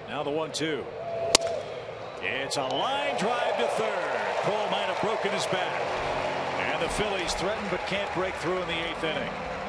Now the 1-2. It's a line drive to third. Krol might have broken his back. And the Phillies threaten but can't break through in the 8th inning.